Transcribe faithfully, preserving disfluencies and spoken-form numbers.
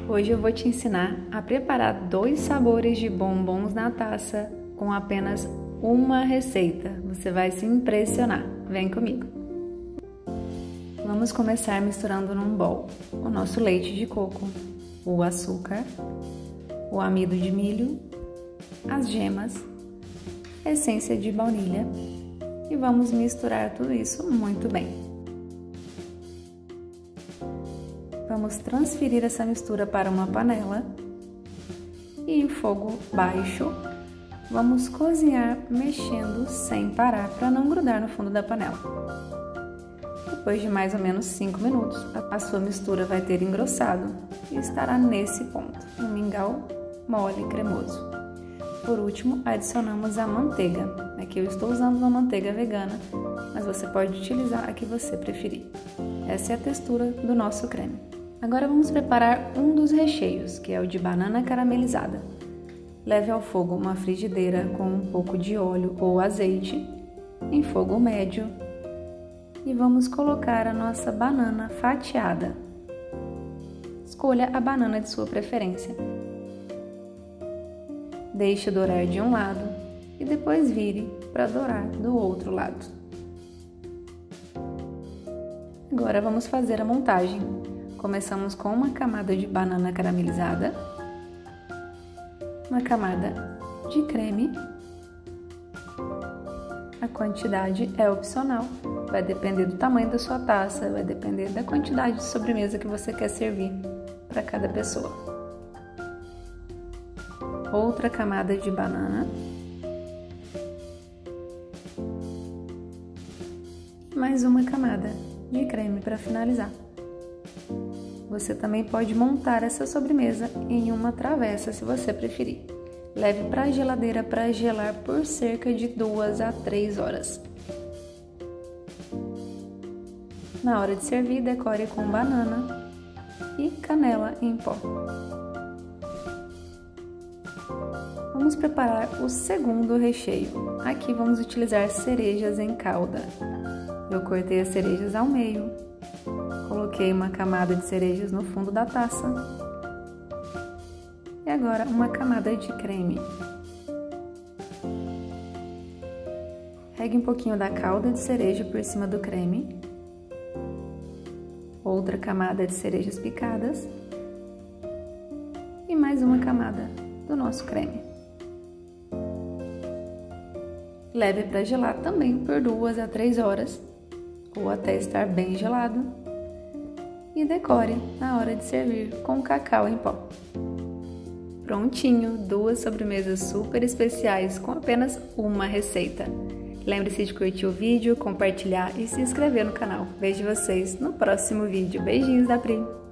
Hoje eu vou te ensinar a preparar dois sabores de bombons na taça com apenas uma receita. Você vai se impressionar. Vem comigo! Vamos começar misturando num bowl o nosso leite de coco, o açúcar, o amido de milho, as gemas, a essência de baunilha e vamos misturar tudo isso muito bem. Vamos transferir essa mistura para uma panela e em fogo baixo vamos cozinhar mexendo sem parar para não grudar no fundo da panela. Depois de mais ou menos cinco minutos, a sua mistura vai ter engrossado e estará nesse ponto, um mingau mole e cremoso. Por último, adicionamos a manteiga. Aqui eu estou usando uma manteiga vegana, mas você pode utilizar a que você preferir. Essa é a textura do nosso creme. Agora vamos preparar um dos recheios, que é o de banana caramelizada. Leve ao fogo uma frigideira com um pouco de óleo ou azeite, em fogo médio, e vamos colocar a nossa banana fatiada. Escolha a banana de sua preferência. Deixe dourar de um lado e depois vire para dourar do outro lado. Agora vamos fazer a montagem. Começamos com uma camada de banana caramelizada, uma camada de creme. A quantidade é opcional, vai depender do tamanho da sua taça, vai depender da quantidade de sobremesa que você quer servir para cada pessoa. Outra camada de banana. E mais uma camada de creme para finalizar. Você também pode montar essa sobremesa em uma travessa se você preferir. Leve para a geladeira para gelar por cerca de duas a três horas. Na hora de servir, decore com banana e canela em pó. Vamos preparar o segundo recheio. Aqui vamos utilizar cerejas em calda. Eu cortei as cerejas ao meio. Coloquei uma camada de cerejas no fundo da taça. E agora uma camada de creme. Regue um pouquinho da calda de cereja por cima do creme. Outra camada de cerejas picadas. E mais uma camada do nosso creme. Leve para gelar também por duas a três horas, ou até estar bem gelado. E decore na hora de servir com cacau em pó. Prontinho, duas sobremesas super especiais com apenas uma receita. Lembre-se de curtir o vídeo, compartilhar e se inscrever no canal. Vejo vocês no próximo vídeo. Beijinhos da Pri!